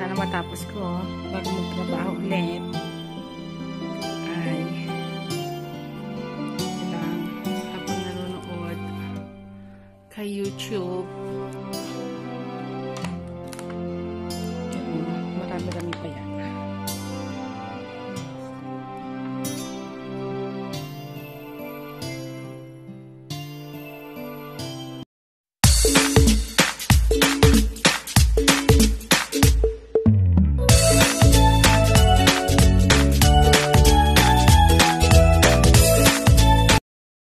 sana matapos ko bago magtrabaho ulit. Ay, lang habang nanonood kay YouTube.